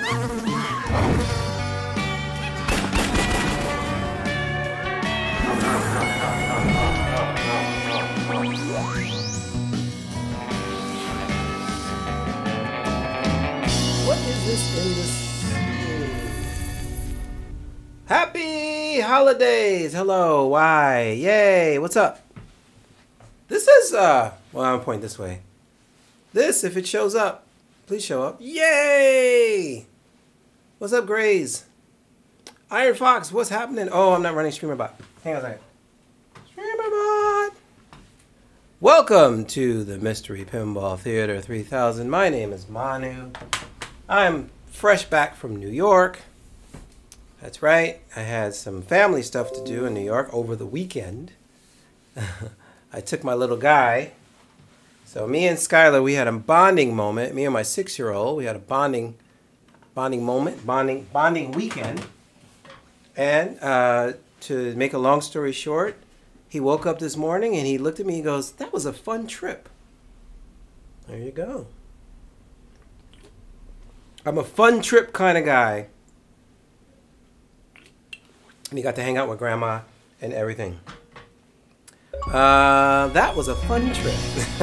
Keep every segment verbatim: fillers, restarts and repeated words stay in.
What is this in this? Happy holidays! Hello, why? Yay! What's up? This is uh. Well, I'm pointing this way. This, if it shows up, please show up. Yay! What's up, Grays? Iron Fox, what's happening? Oh, I'm not running StreamerBot. Hang on a second. StreamerBot! Welcome to the Mystery Pinball Theater three thousand. My name is Manu. I'm fresh back from New York. That's right. I had some family stuff to do in New York over the weekend. I took my little guy. So me and Skylar, we had a bonding moment. Me and my six-year-old, we had a bonding bonding moment, bonding bonding weekend. And uh, to make a long story short, he woke up this morning and he looked at me and goes, "That was a fun trip." There you go. I'm a fun trip kind of guy. And he got to hang out with Grandma and everything. Uh, that was a fun trip.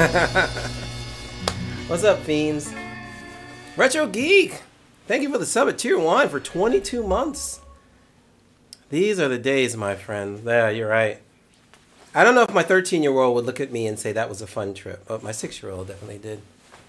What's up, fiends? Retro Geek, thank you for the sub at tier one for twenty-two months. These are the days, my friend. Yeah, you're right. I don't know if my thirteen-year-old would look at me and say that was a fun trip, but my six-year-old definitely did.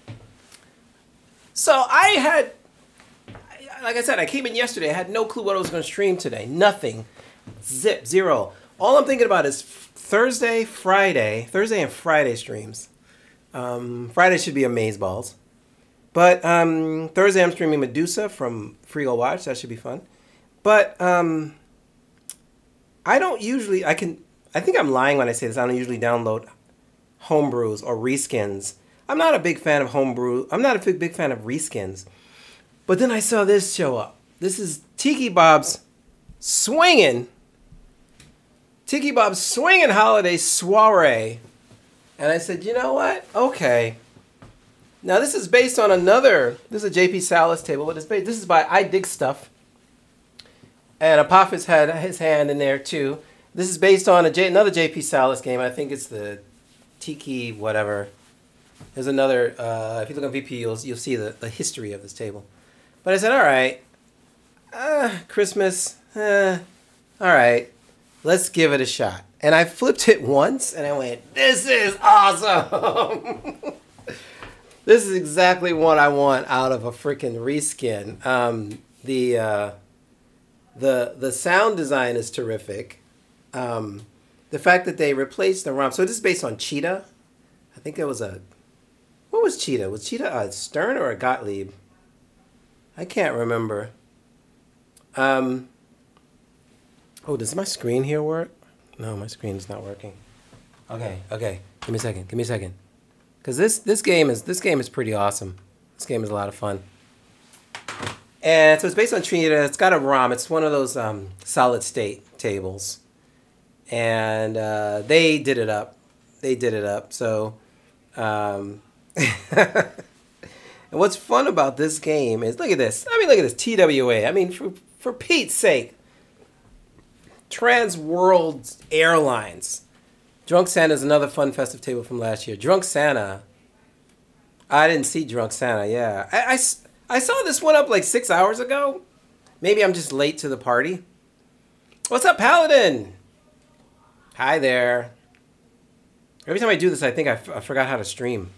So I had, like I said, I came in yesterday. I had no clue what I was going to stream today. Nothing. Zip. Zero. All I'm thinking about is Thursday, Friday. Thursday and Friday streams. Um, Friday should be Amazeballs. But um, Thursday I'm streaming Medusa from Free Go Watch. That should be fun. But um, I don't usually, I can, I think I'm lying when I say this. I don't usually download homebrews or reskins. I'm not a big fan of homebrew. I'm not a big, big fan of reskins. But then I saw this show up. This is Tiki Bob's Swingin. Tiki Bob's Swingin' Holiday Soiree. And I said, you know what? Okay. Now this is based on another, this is a J P Salas table, but it's based, this is by IDigStuff. And Apophis had his hand in there too. This is based on a J, another J P Salas game. I think it's the Tiki whatever. There's another, uh, if you look on V P, you'll, you'll see the, the history of this table. But I said, all right, uh, Christmas, eh, all right, let's give it a shot. And I flipped it once, and I went, this is awesome. This is exactly what I want out of a freaking reskin. Um, the, uh, the, the sound design is terrific. Um, the fact that they replaced the ROM. So this is based on Cheetah. I think it was a, what was Cheetah? Was Cheetah a Stern or a Gottlieb? I can't remember. Um, oh, does my screen here work? No, my screen is not working. Okay, okay. Give me a second. Give me a second. Because this this game is this game is pretty awesome. This game is a lot of fun. And so it's based on Cheetah. It's got a ROM. It's one of those um, solid state tables. And uh, they did it up. They did it up. So. Um, And what's fun about this game is, look at this. I mean, look at this, T W A. I mean, for, for Pete's sake. Trans World Airlines. Drunk Santa is another fun festive table from last year. Drunk Santa. I didn't see Drunk Santa, yeah. I, I, I saw this one up like six hours ago. Maybe I'm just late to the party. What's up, Paladin? Hi there. Every time I do this, I think I, f I forgot how to stream.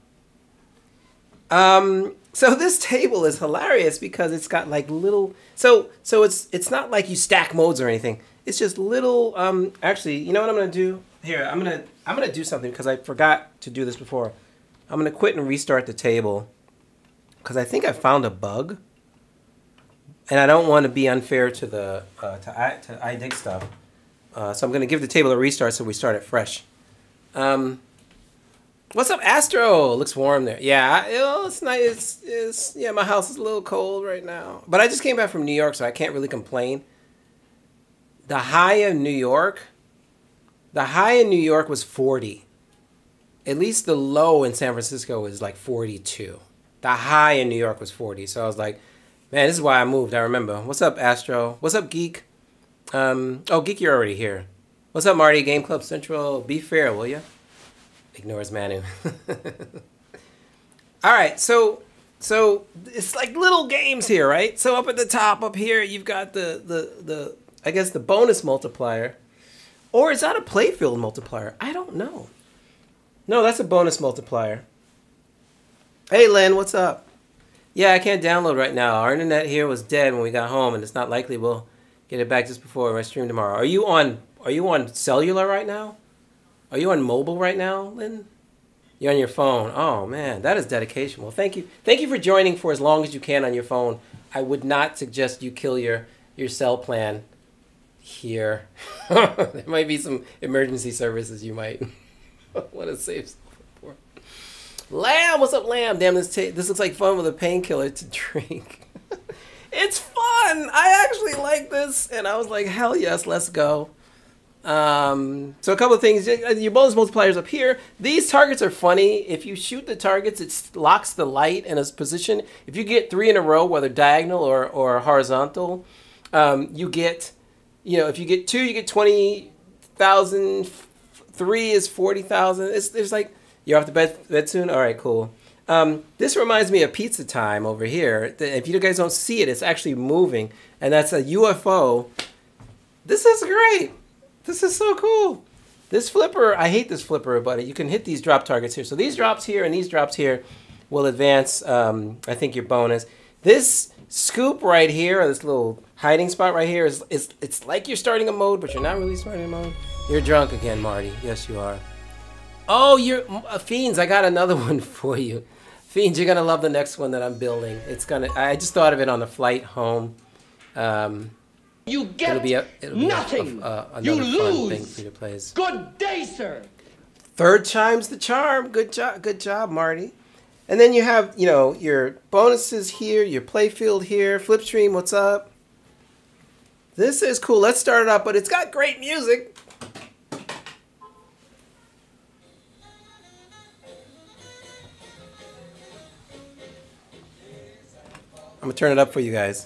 Um, so this table is hilarious because it's got like little, so, so it's, it's not like you stack modes or anything. It's just little, um, actually, you know what I'm going to do? Here, I'm going to, I'm going to do something because I forgot to do this before. I'm going to quit and restart the table because I think I found a bug and I don't want to be unfair to the, uh, to, I, to IDigStuff. Uh, so I'm going to give the table a restart so we start it fresh. Um, What's up, Astro? Looks warm there. Yeah, I, you know, it's nice. It's, it's, yeah, my house is a little cold right now. But I just came back from New York, so I can't really complain. The high in New York, the high in New York was forty. At least the low in San Francisco was like forty-two. The high in New York was forty. So I was like, Man, this is why I moved. I remember. What's up, Astro? What's up, Geek? Um, oh, Geek, you're already here. What's up, Marty? Game Club Central. Be fair, will ya? Ignores Manu. All right, so so it's like little games here, right? So up at the top, up here, you've got the the the I guess the bonus multiplier, or is that a playfield multiplier? I don't know. No, that's a bonus multiplier. Hey, Len, what's up? Yeah, I can't download right now. Our internet here was dead when we got home, and it's not likely we'll get it back just before my stream tomorrow. Are you on? Are you on cellular right now? Are you on mobile right now, Lynn? You're on your phone. Oh man, that is dedication. Well, thank you. Thank you for joining for as long as you can on your phone. I would not suggest you kill your your cell plan here. There might be some emergency services you might want to save for. Lamb, what's up, Lamb? Damn, this ta this looks like fun with a painkiller to drink. It's fun. I actually like this, and I was like, hell yes, let's go. Um, so a couple of things. Your bonus multipliers up here. These targets are funny. If you shoot the targets, it locks the light in a position. If you get three in a row, whether diagonal or, or horizontal, um, you get, you know, if you get two, you get twenty thousand. Three is forty thousand. It's, it's like, you're off the bed, bed soon? All right, cool. Um, this reminds me of Pizza Time over here. If you guys don't see it, it's actually moving, and that's a U F O. This is great. This is so cool. This flipper, I hate this flipper, but you can hit these drop targets here. So these drops here and these drops here will advance, um, I think, your bonus. This scoop right here, or this little hiding spot right here, is, is it's like you're starting a mode, but you're not really starting a mode. You're drunk again, Marty. Yes, you are. Oh, you're uh, Fiends. I got another one for you. Fiends, you're gonna love the next one that I'm building. It's gonna. I just thought of it on the flight home. Um, you get it'll be a, it'll be nothing. A, a, a, you another lose. fun thing for you to play. Good day, sir. Third time's the charm. Good job. Good job, Marty. And then you have, you know, your bonuses here, your playfield here, Flipstream. What's up? This is cool. Let's start it up, but it's got great music. I'm gonna turn it up for you guys.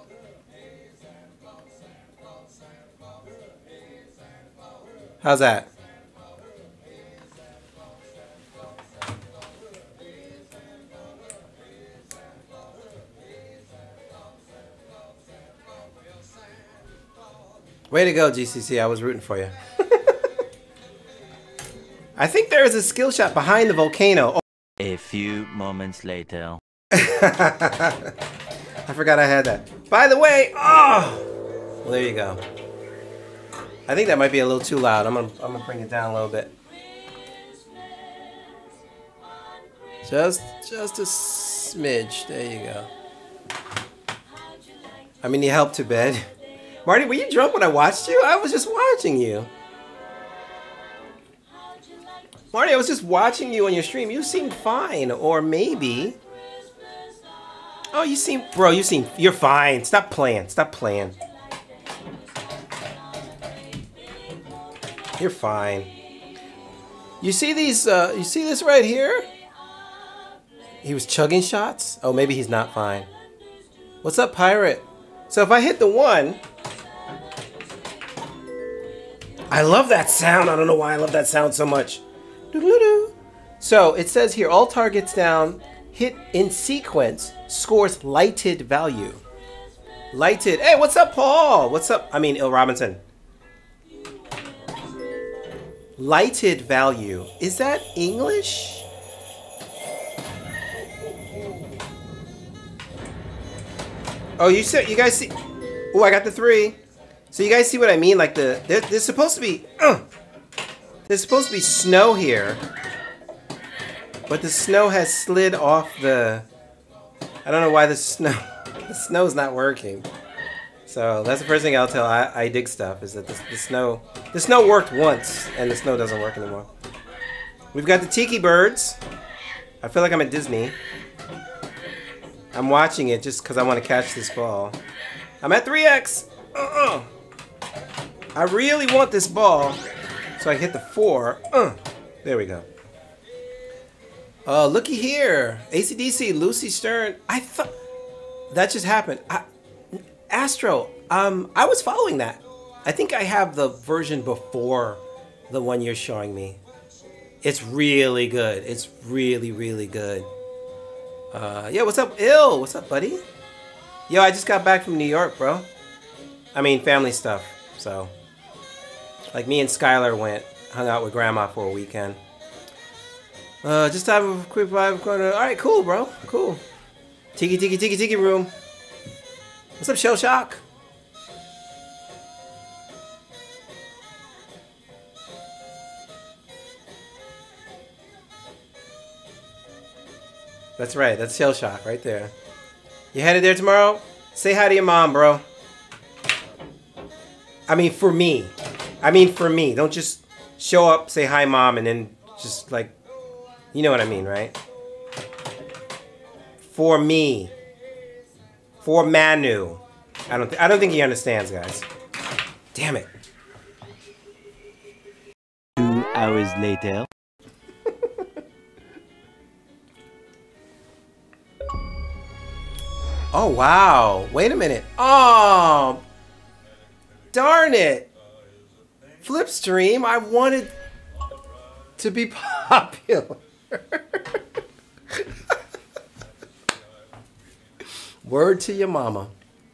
How's that? Way to go, G C C. I was rooting for you. I think there is a skill shot behind the volcano. Oh. A few moments later. I forgot I had that. By the way, oh, well, there you go. I think that might be a little too loud. I'm gonna, I'm gonna bring it down a little bit. Just, just a smidge. There you go. I mean, you helped to bed. Marty, were you drunk when I watched you? I was just watching you. Marty, I was just watching you on your stream. You seemed fine, or maybe. Oh, you seem, bro, you seem, you're fine. Stop playing. Stop playing. You're fine. You see these, uh, you see this right here? He was chugging shots? Oh, maybe he's not fine. What's up, Pirate? So if I hit the one, I love that sound. I don't know why I love that sound so much. Doo-doo-doo. So it says here, all targets down, hit in sequence, scores lighted value. Lighted. Hey, what's up, Paul? What's up? I mean, Il Robinson. Lighted value. Is that English? Oh, you said, you guys see? Oh, I got the three. So you guys see what I mean? Like the, there, there's supposed to be, uh, there's supposed to be snow here. But the snow has slid off the, I don't know why the snow, the snow's not working. So that's the first thing I'll tell I, IDigStuff is that the, the snow, the snow worked once and the snow doesn't work anymore. We've got the Tiki Birds. I feel like I'm at Disney. I'm watching it just because I want to catch this ball. I'm at three X. Uh-uh. I really want this ball so I can hit the four. Uh, there we go. Oh, uh, looky here. A C D C, Lucy Stern. I thought... that just happened. I, Astro, um, I was following that. I think I have the version before the one you're showing me. It's really good. It's really, really good. Uh, yeah, what's up, Ill? What's up, buddy? Yo, I just got back from New York, bro. I mean, family stuff, so. Like, me and Skylar went, hung out with Grandma for a weekend. Uh, just have a quick vibe. Alright, cool, bro. Cool. Tiki, tiki, tiki, tiki room. What's up, Shell Shock? That's right. That's Shell Shock right there. You headed there tomorrow? Say hi to your mom, bro. I mean, for me. I mean, for me. Don't just show up, say hi, mom, and then just like, you know what I mean, right? For me. For Manu. I don't. Th I don't think he understands, guys. Damn it. Two hours later. Oh, wow. Wait a minute. Oh, darn it. Flipstream, I wanted to be popular. Word to your mama.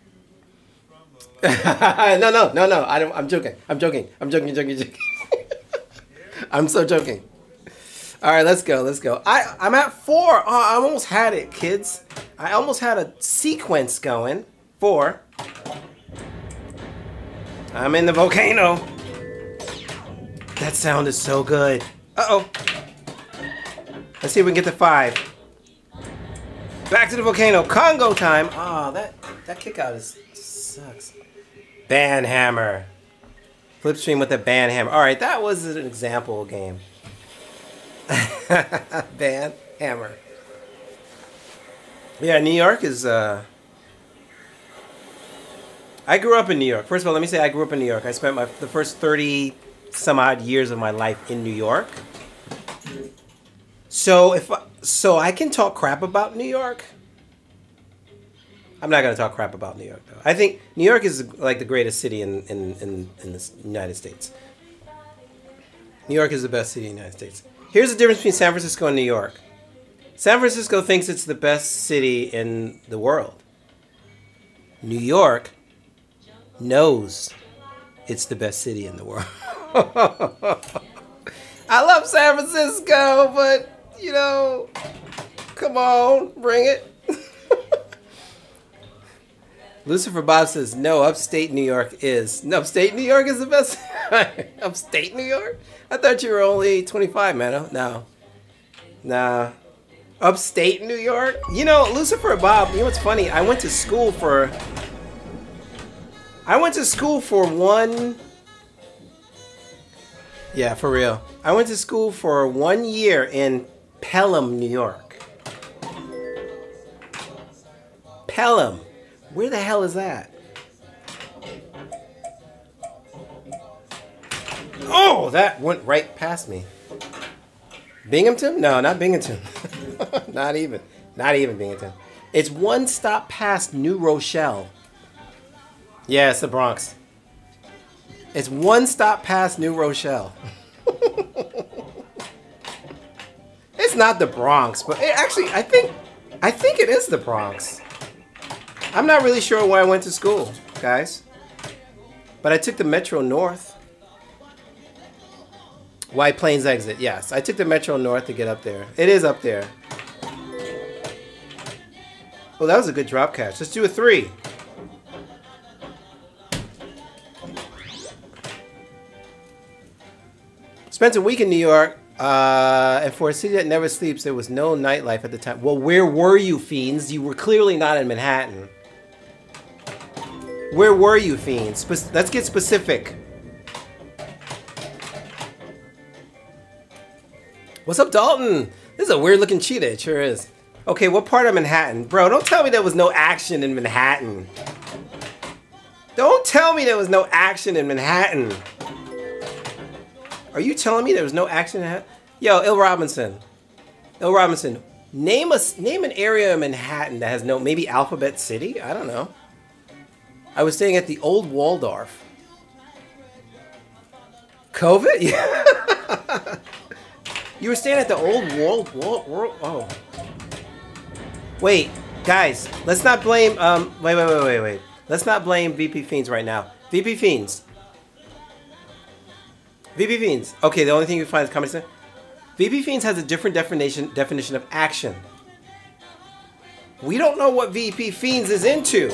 no, no, no, no. I don't, I'm joking. I'm joking. I'm joking, joking, joking. I'm so joking. All right, let's go. Let's go. I, I'm at four. Oh, I almost had it, kids. I almost had a sequence going. Four. I'm in the volcano. That sound is so good. Uh-oh. Let's see if we can get to five. Back to the volcano. Congo time. Oh, that, that kick out is sucks. Band hammer. Flipstream with the band hammer. All right, that was an example game. Band hammer. Yeah, New York is, uh... I grew up in New York. First of all, let me say I grew up in New York. I spent my the first thirty some odd years of my life in New York. So if I, so I can talk crap about New York. I'm not going to talk crap about New York, though. I think New York is like the greatest city in, in, in, in the United States. New York is the best city in the United States. Here's the difference between San Francisco and New York. San Francisco thinks it's the best city in the world. New York knows it's the best city in the world. I love San Francisco, but, you know, come on, bring it. Lucifer Bob says, no, upstate New York is. No, upstate New York is the best. Upstate New York? I thought you were only twenty-five, man. No. Nah. Upstate New York? You know, Lucifer Bob, you know what's funny? I went to school for... I went to school for one... Yeah, for real. I went to school for one year in Pelham, New York. Pelham. Where the hell is that? Oh, that went right past me. Binghamton? No, not Binghamton. Not even. Not even Binghamton. It's one stop past New Rochelle. Yeah, it's the Bronx. It's one stop past New Rochelle. It's not the Bronx, but it actually, I think, I think it is the Bronx. I'm not really sure where I went to school, guys. But I took the Metro North. White Plains exit, yes. I took the Metro North to get up there. It is up there. Oh, that was a good drop catch. Let's do a three. Spent a week in New York, uh, and for a city that never sleeps, there was no nightlife at the time. Well, where were you, fiends? You were clearly not in Manhattan. Where were you, fiends? Spe- let's get specific. What's up, Dalton? This is a weird-looking cheetah. It sure is. Okay, what part of Manhattan? Bro, don't tell me there was no action in Manhattan. Don't tell me there was no action in Manhattan. Are you telling me there was no action in Manhattan? Yo, Il Robinson. Il Robinson, Name a name an area in Manhattan that has no, maybe Alphabet City? I don't know. I was staying at the old Waldorf. COVID? Yeah. You were staying at the old Wald Wald World. Oh. Wait, guys, let's not blame um wait wait wait wait wait. Let's not blame V P Fiends right now. V P Fiends. V P Fiends. Okay, the only thing you find is comment center. V P Fiends has a different definition definition of action. We don't know what V P Fiends is into.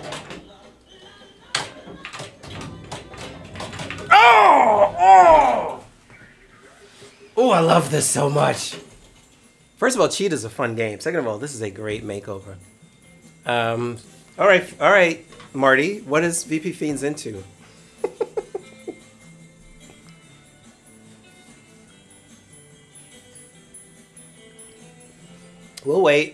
Oh! Oh! Oh, I love this so much. First of all, Cheetah's a fun game. Second of all, this is a great makeover. Um, all right, all right, Marty. What is V P Fiends into? We'll wait.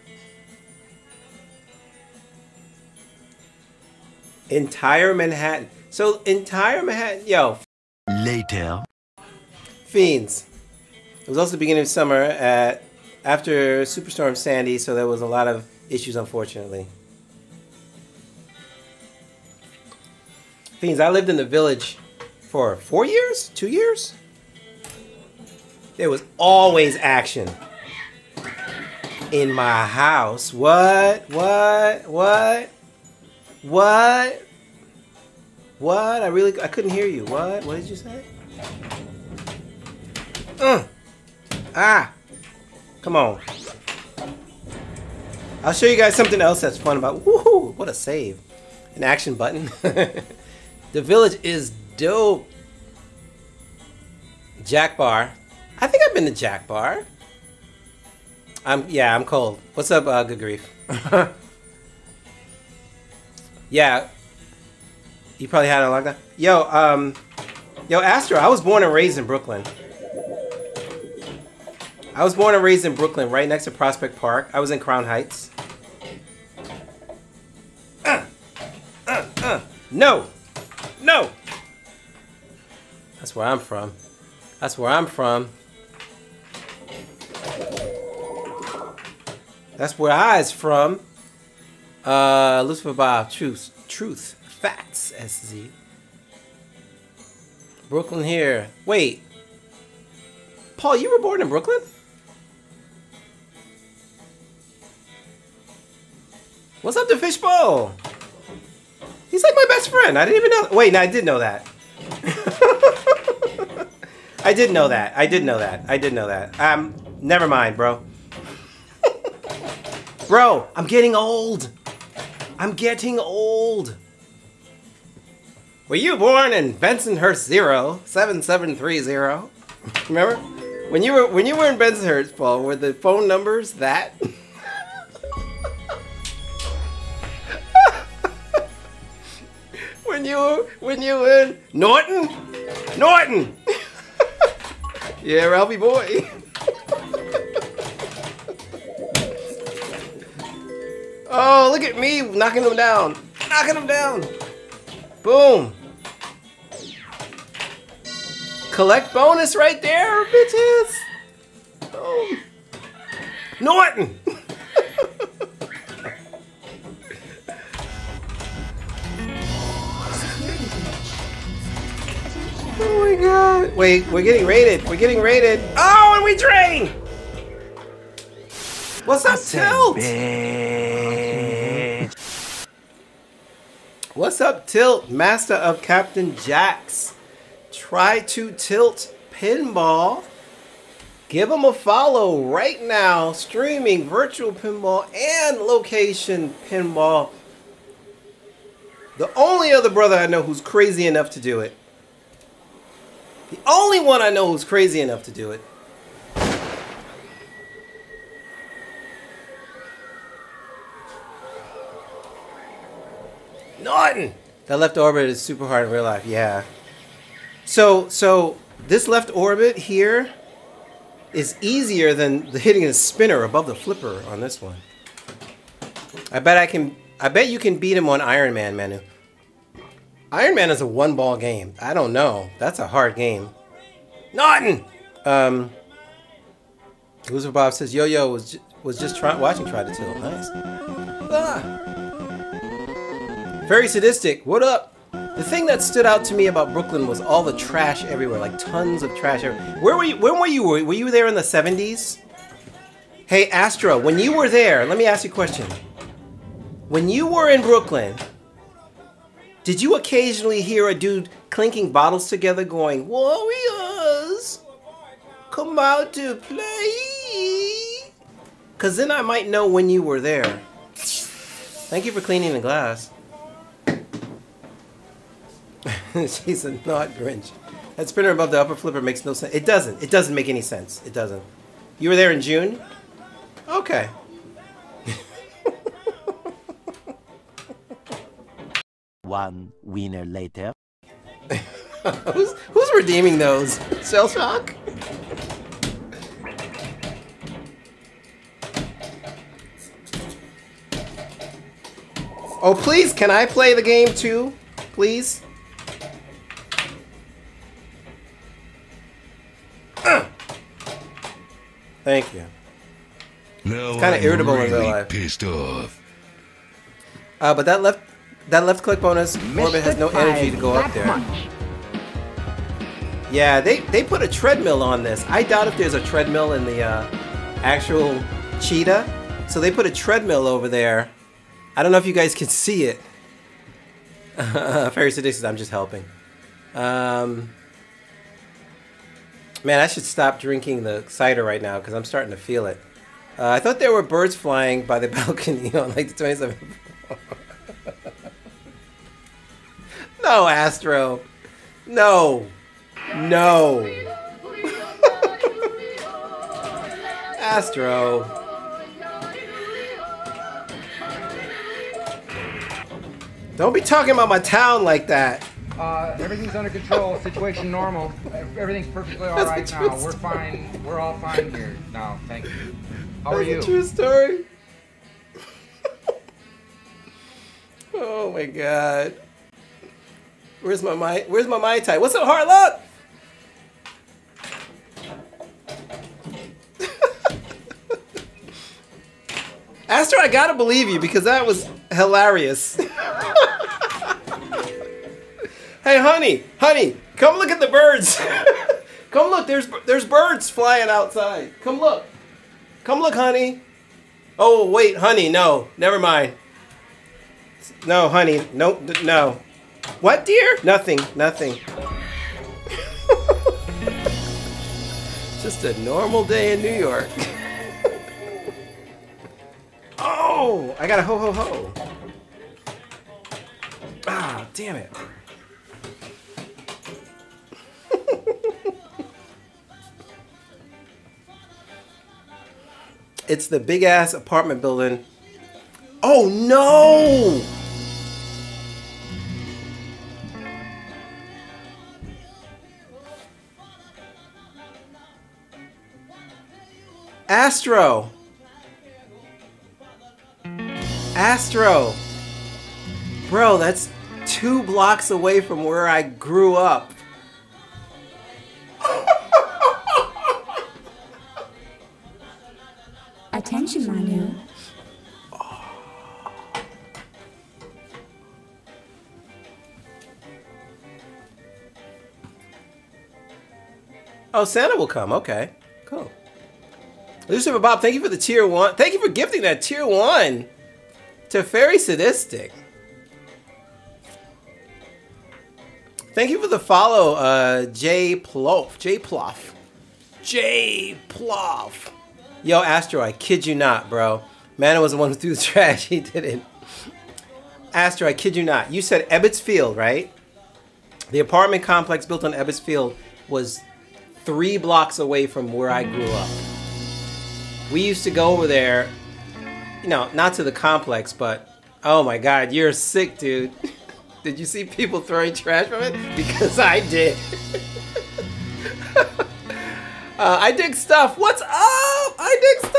Entire Manhattan. So entire Manhattan, yo. Later. Fiends. It was also the beginning of summer at after Superstorm Sandy, so there was a lot of issues, unfortunately. Fiends, I lived in the village for four years, two years. There was always action in my house. What? What? What? What? What? I really, I couldn't hear you. What? What did you say? Uh. Ah. Come on. I'll show you guys something else that's fun about. Woohoo! What a save. An action button. The village is dope. Jack Bar. I think I've been to Jack Bar. I'm yeah, I'm cold. What's up, uh, good grief? Yeah. You probably had it on lockdown. Yo, um, yo, Astro, I was born and raised in Brooklyn. I was born and raised in Brooklyn, right next to Prospect Park. I was in Crown Heights. Uh, uh, uh. No, no. That's where I'm from. That's where I'm from. That's where I is from. Uh, Lucifer Bob, truth, truth, facts, S Z. Brooklyn here. Wait. Paul, you were born in Brooklyn? What's up to Fishbowl? He's like my best friend. I didn't even know. Wait, no, I did know that. I did know that. I did know that. I did know that. Um, never mind, bro. Bro, I'm getting old. I'm getting old. Were you born in Bensonhurst zero seven seven three zero? Remember? When you were when you were in Bensonhurst, Paul, were the phone numbers that? when you were when you were in Norton? Norton! Yeah, Ralphie boy. Oh, look at me knocking them down. Knocking them down. Boom. Collect bonus right there, bitches. Boom. Norton. Oh my god. Wait, we're getting raided. We're getting raided. Oh, and we drain. What's up, Tilt? What's up, Tilt? Master of Captain Jax. Try to tilt pinball. Give him a follow right now. Streaming virtual pinball and location pinball. The only other brother I know who's crazy enough to do it. The only one I know who's crazy enough to do it. Norton! That left orbit is super hard in real life, yeah. So, so this left orbit here is easier than hitting a spinner above the flipper on this one. I bet I can, I bet you can beat him on Iron Man, Manu. Iron Man is a one ball game. I don't know. That's a hard game. Norton! Um, Loser Bob says Yo-Yo was ju was just try watching Try to Tilt. Nice. Ah. Very sadistic. What up? The thing that stood out to me about Brooklyn was all the trash everywhere, like tons of trash everywhere. Where were you? When were you? Were you there in the seventies? Hey, Astro, when you were there, let me ask you a question. When you were in Brooklyn, did you occasionally hear a dude clinking bottles together going, Warriors, come out to play? Because then I might know when you were there. Thank you for cleaning the glass. She's a not Grinch. That spinner above the upper flipper makes no sense. It doesn't. It doesn't make any sense. It doesn't. You were there in June? Okay. One winner later. who's, who's redeeming those? Shell Shock? Oh, please, can I play the game too? Please? Uh. Thank you. Now It's kind of irritable really in real life. Pissed off. Uh, but that left that left click bonus, Orbit has no energy to go up there. Yeah, they they put a treadmill on this. I doubt if there's a treadmill in the uh, actual Cheetah. So they put a treadmill over there. I don't know if you guys can see it. Fairy Sadistic, I'm just helping. Um, man, I should stop drinking the cider right now because I'm starting to feel it. Uh, I thought there were birds flying by the balcony on like the twenty-seventh. No, Astro. No. No. Astro. Don't be talking about my town like that. Uh, everything's under control. Situation normal. Everything's perfectly all right now. We're fine. We're all fine here now. Thank you. How are you? That's a true story. Oh my god. Where's my Mai? Where's my Mai Tai? What's up, Harlock? Astro, I gotta believe you because that was hilarious. Hey, honey, honey, come look at the birds. Come look, there's there's birds flying outside. Come look. Come look, honey. Oh, wait, honey, no, never mind. No, honey, no, no. What, dear? Nothing, nothing. Just a normal day in New York. Oh, I got a ho ho ho. Ah, damn it. It's the big ass apartment building. Oh no! Astro! Astro! Bro, that's two blocks away from where I grew up. Attention, Manu. Oh, Santa will come. Okay, cool. Lucifer Bob, thank you for the tier one. Thank you for gifting that tier one to Fairy Sadistic. Thank you for the follow, uh, J Plof. J Plof. J Plof. Yo, Astro, I kid you not, bro. Mana was the one who threw the trash. He didn't. Astro, I kid you not. You said Ebbets Field, right? The apartment complex built on Ebbets Field was three blocks away from where I grew up. We used to go over there, you know, not to the complex, but oh my god, you're sick, dude. Did you see people throwing trash from it? Because I did. uh, I dig stuff. What's up? I dig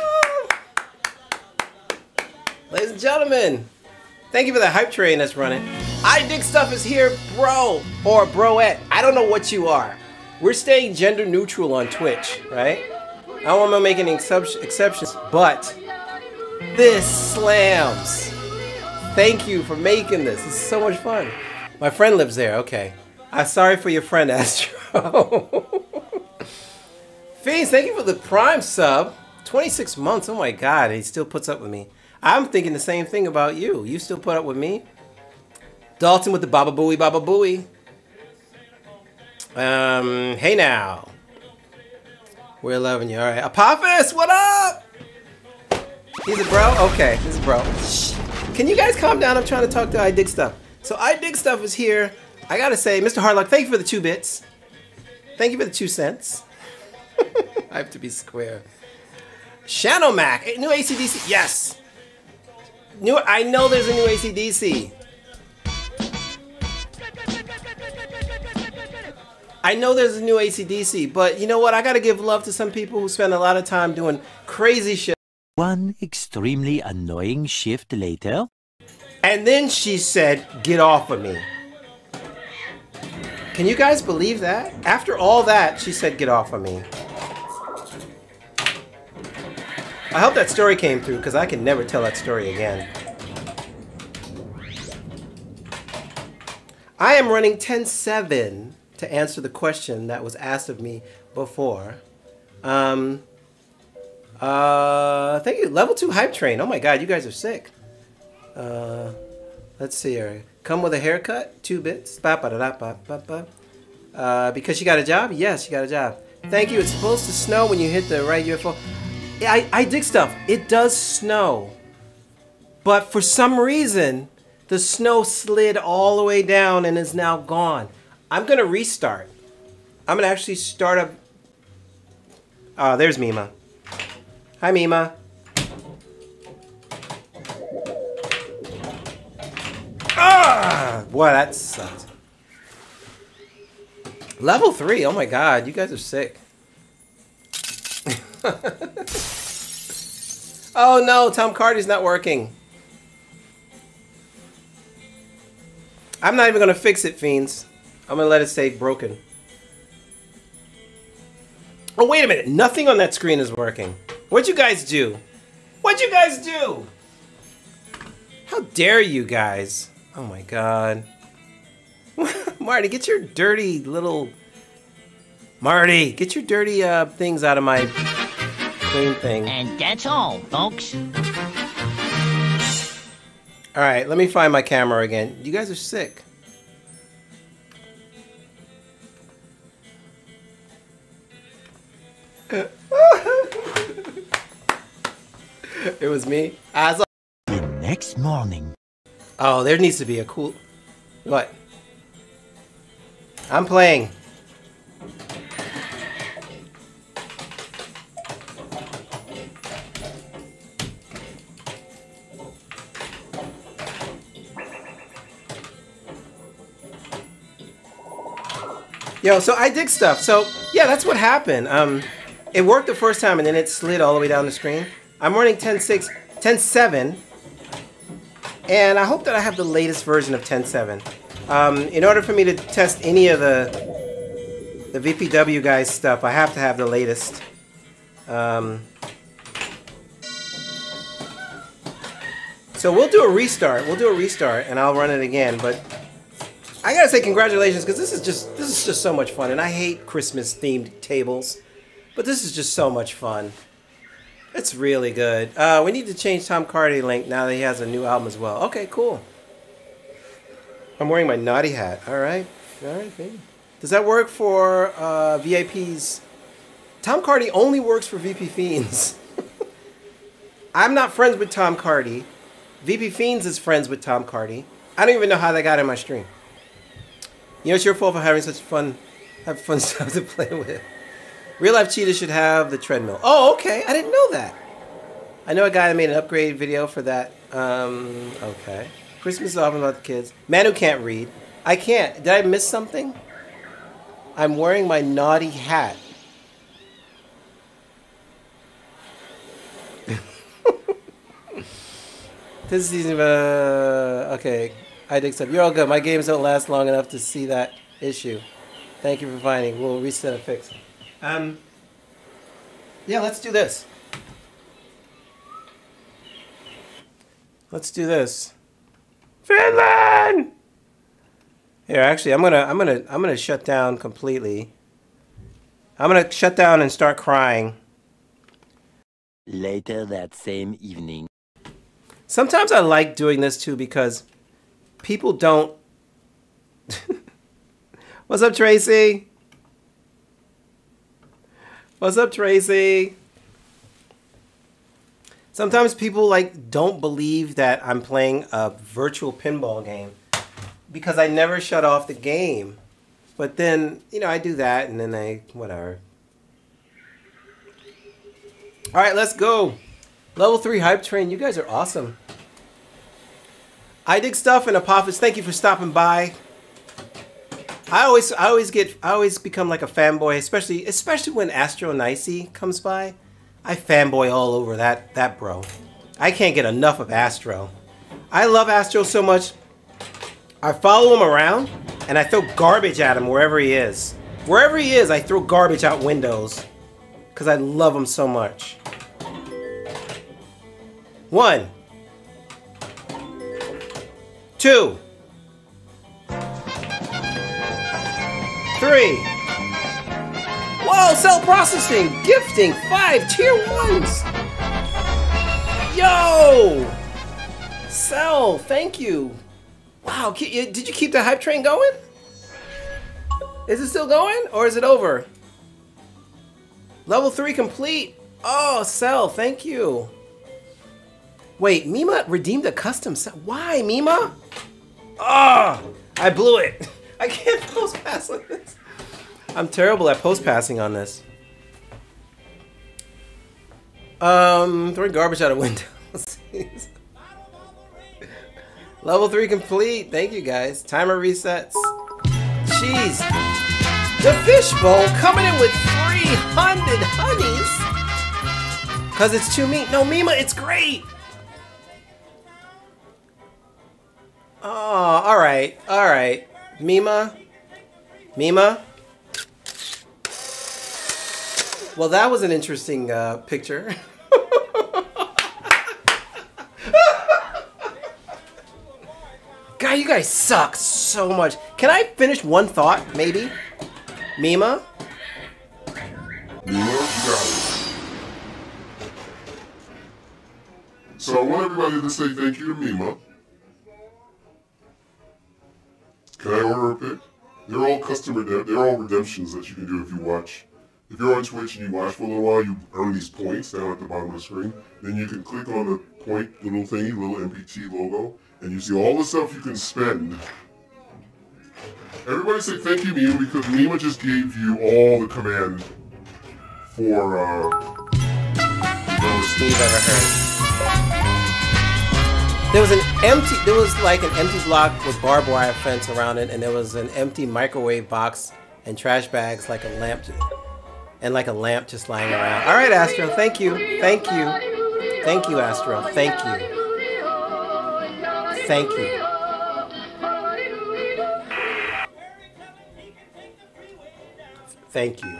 stuff. Ladies and gentlemen, thank you for the hype train that's running. I dig stuff is here, bro, or broette. I don't know what you are. We're staying gender neutral on Twitch, right? I don't want to make any excep- exceptions, but this slams. Thank you for making this. This is so much fun. My friend lives there. Okay. I'm sorry for your friend, Astro. Fiends, thank you for the Prime sub. twenty-six months. Oh my God. He still puts up with me. I'm thinking the same thing about you. You still put up with me. Dalton with the Baba Booey, Baba Booey. Um, hey now. We're loving you. All right. Apophis, what up? He's a bro? Okay, he's a bro. Shh. Can you guys calm down? I'm trying to talk to IDigStuff. So IDigStuff is here. I gotta say, Mister Hardlock, thank you for the two bits. Thank you for the two cents. I have to be square. Shanomac, new A C D C. Yes. New. I know there's a new A C D C. I know there's a new A C D C, but you know what? I gotta give love to some people who spend a lot of time doing crazy shit. One extremely annoying shift later. And then she said, get off of me. Can you guys believe that? After all that, she said, get off of me. I hope that story came through, because I can never tell that story again. I am running ten seven to answer the question that was asked of me before. Um, uh, thank you. Level two Hype Train. Oh my God, you guys are sick. Uh, let's see here. Come with a haircut, two bits. Ba -ba -da -da -ba -ba -ba. Uh, because she got a job? Yes, she got a job. Thank you. It's supposed to snow when you hit the right U F O. I, I dig stuff. It does snow. But for some reason, the snow slid all the way down and is now gone. I'm going to restart. I'm going to actually start up. Oh, there's Mima. Hi, Mima. Ah! Boy, that sucked. Level three. Oh my God, you guys are sick. Oh no, Tom Cardy's not working. I'm not even gonna fix it, fiends. I'm gonna let it stay broken. Oh wait a minute, nothing on that screen is working. What'd you guys do? What'd you guys do? How dare you guys? Oh my God. Marty, get your dirty little... Marty, get your dirty uh, things out of my clean thing. And that's all, folks. Alright, let me find my camera again. You guys are sick. It was me. As The next morning. Oh, there needs to be a cool... What? I'm playing. Yo, so I dig stuff. So, yeah, that's what happened. Um, it worked the first time, and then it slid all the way down the screen. I'm running ten six, ten seven, and I hope that I have the latest version of ten seven. Um, in order for me to test any of the the V P W guys stuff, I have to have the latest. Um, so we'll do a restart. We'll do a restart, and I'll run it again. But I gotta say congratulations, because this is just this is just so much fun, and I hate Christmas themed tables, but this is just so much fun. It's really good. Uh, we need to change Tom Cardy link now that he has a new album as well. Okay, cool. I'm wearing my naughty hat. All right. All right, baby. Does that work for uh, V I Ps? Tom Cardy only works for V P Fiends. I'm not friends with Tom Cardy. V P Fiends is friends with Tom Cardy. I don't even know how they got in my stream. You know, it's your fault for having such fun, have fun stuff to play with. Real Life Cheetah should have the treadmill. Oh, okay. I didn't know that. I know a guy that made an upgrade video for that. Um, okay. Christmas is often about the kids. Man who can't read. I can't. Did I miss something? I'm wearing my naughty hat. This season, uh, okay. I dig stuff. You're all good. My games don't last long enough to see that issue. Thank you for finding. We'll reset and fix. Um, Yeah, let's do this. Let's do this. Finland! Here, actually, I'm gonna, I'm gonna, I'm gonna shut down completely. I'm gonna shut down and start crying. Later that same evening. Sometimes I like doing this too because people don't. What's up, Tracy? What's up, Tracy? Sometimes people like don't believe that I'm playing a virtual pinball game because I never shut off the game. But then, you know, I do that and then I, whatever. All right, let's go. Level three hype train. You guys are awesome. IDigStuff and Apophis, thank you for stopping by. I always, I always get, I always become like a fanboy, especially, especially when Astro Nicey comes by. I fanboy all over that, that bro. I can't get enough of Astro. I love Astro so much. I follow him around and I throw garbage at him wherever he is. Wherever he is, I throw garbage out windows because I love him so much. One. Two. Three. Whoa, cell processing, gifting, five tier ones. Yo, cell, thank you. Wow, did you keep the hype train going? Is it still going or is it over? Level three complete. Oh, cell, thank you. Wait, Mima redeemed a custom set. Why, Mima? Ah, oh, I blew it. I can't post pass on this. I'm terrible at post passing on this. Um, throwing garbage out of windows. Level three complete. Thank you guys. Timer resets. Jeez. The fishbowl coming in with three hundred honeys. Cause it's too mean. No, Mima, it's great. Oh, all right, all right. Mima, Mima. Well, that was an interesting uh, picture. God, you guys suck so much. Can I finish one thought, maybe? Mima? Mima, you got it. So I want everybody to say thank you to Mima. Can I order a pick? They're all custom redemp- they're all redemptions that you can do if you watch. If you're on Twitch and you watch for a little while, you earn these points down at the bottom of the screen. Then you can click on the point little thingy, little M P T logo, and you see all the stuff you can spend. Everybody say thank you, Mima, because Mima just gave you all the command for, uh... most Steve ever heard. There was an empty, there was like an empty block with barbed wire fence around it, and there was an empty microwave box and trash bags like a lamp, and like a lamp just lying around. All right, Astro, thank you, thank you, thank you, Astro, thank you, thank you. Thank you.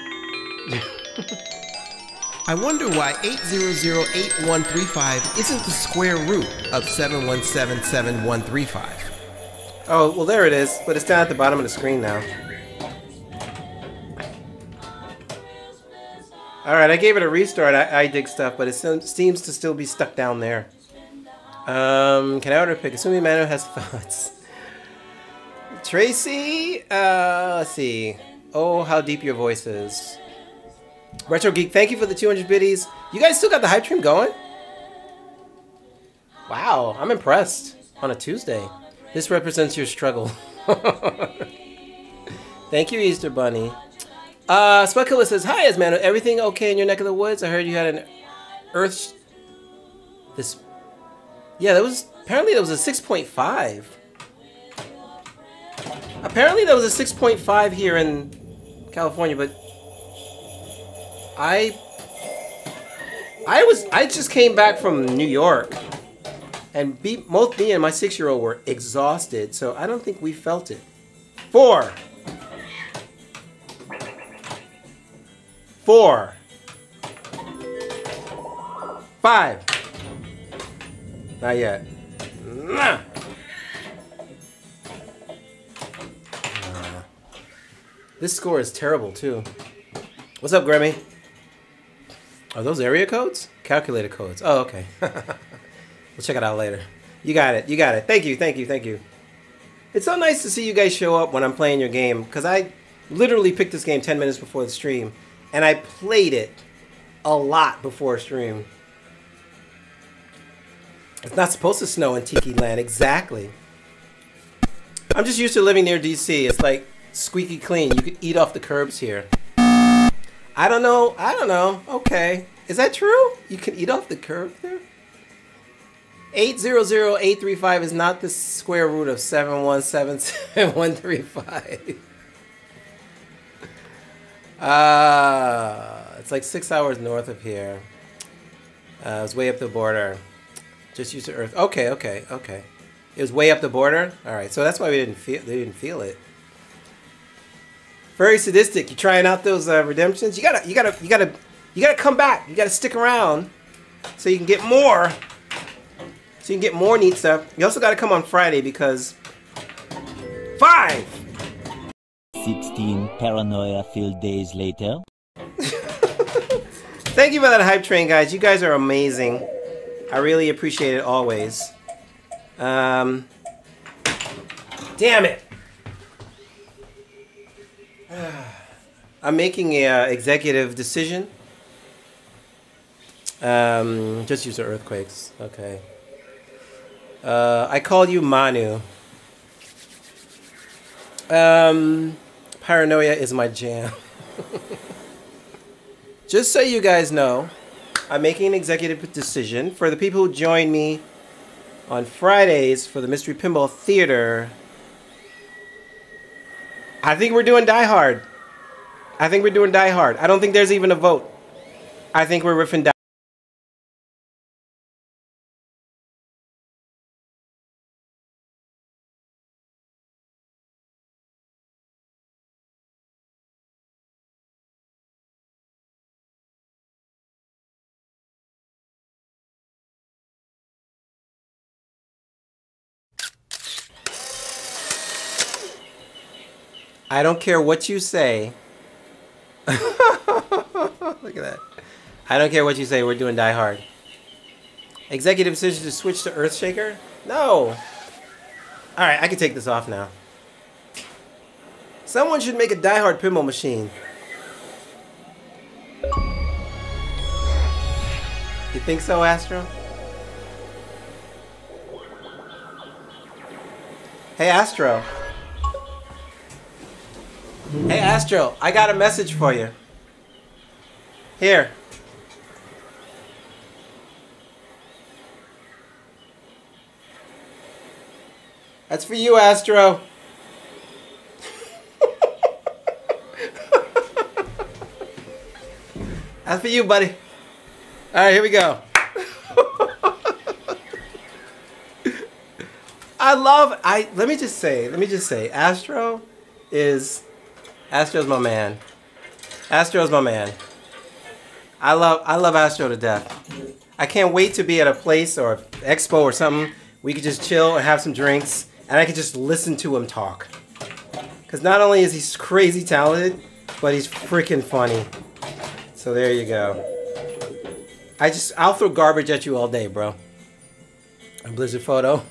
I wonder why eight zero zero eight one three five isn't the square root of seven one seven seven one three five. Oh, well there it is, but it's down at the bottom of the screen now. Alright, I gave it a restart, I, IDigStuff, but it seems to still be stuck down there. Um, can I order a pick? Assuming Manu has thoughts. Tracy, uh, let's see. Oh, how deep your voice is. Retro Geek, thank you for the two hundred biddies. You guys still got the hype stream going? Wow, I'm impressed on a Tuesday. This represents your struggle. Thank you, Easter Bunny. Uh, Specula says, hi, Asmano. Everything okay in your neck of the woods? I heard you had an Earth... This... Yeah, that was... Apparently that was a six point five. Apparently that was a six point five here in California, but... I... I was... I just came back from New York. And be, both me and my six-year-old were exhausted, so I don't think we felt it. Four. Four. Five. Not yet. Nah. Uh, this score is terrible too. What's up, Grammy? Are those area codes? Calculator codes. Oh, okay. We'll check it out later. You got it. You got it. Thank you. Thank you. Thank you. It's so nice to see you guys show up when I'm playing your game, because I literally picked this game ten minutes before the stream, and I played it a lot before stream. It's not supposed to snow in Tiki Land. Exactly. I'm just used to living near D C. It's like squeaky clean. You could eat off the curbs here. I don't know. I don't know. Okay. Is that true? You can eat off the curb there? eight zero zero eight three five is not the square root of seven one seven seven one three five. Ah, uh, it's like six hours north of here. Uh, it's way up the border. Just used to Earth. Okay, okay, okay. It was way up the border. All right, so that's why we didn't feel. They didn't feel it. Very sadistic. You trying out those uh, redemptions? You gotta, you gotta, you gotta, you gotta come back. You gotta stick around so you can get more. So you can get more neat stuff. You also gotta come on Friday because five. Sixteen paranoia-filled days later. Thank you for that hype train, guys. You guys are amazing. I really appreciate it always. Um, damn it. I'm making a uh, executive decision. Um, just use the earthquakes. Okay. Uh, I call you Manu. Um, paranoia is my jam. Just so you guys know, I'm making an executive decision for the people who join me on Fridays for the Mystery Pinball Theater. I think we're doing Die Hard. I think we're doing Die Hard. I don't think there's even a vote. I think we're riffing Die. I don't care what you say. Look at that. I don't care what you say. We're doing Die Hard. Executive decision to switch to Earthshaker? No. All right, I can take this off now. Someone should make a Die Hard pinball machine. You think so, Astro? Hey, Astro. Hey, Astro, I got a message for you. Here. That's for you, Astro. That's for you, buddy. All right, here we go. I love, I, let me just say, let me just say, Astro is... Astro's my man. Astro's my man. I love I love Astro to death. I can't wait to be at a place or expo or something we could just chill and have some drinks and I could just listen to him talk. Because not only is he crazy talented, but he's freaking funny. So there you go. I just I'll throw garbage at you all day, bro. A Blizzard photo.